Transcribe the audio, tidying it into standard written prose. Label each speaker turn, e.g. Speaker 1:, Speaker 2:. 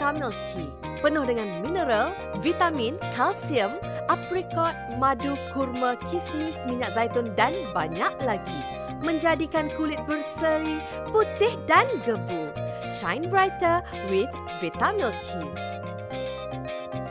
Speaker 1: Vitamilky. Penuh dengan mineral, vitamin, kalsium, aprikot, madu, kurma, kismis, minyak zaitun dan banyak lagi. Menjadikan kulit berseri, putih dan gebu. Shine brighter with Vitamilky.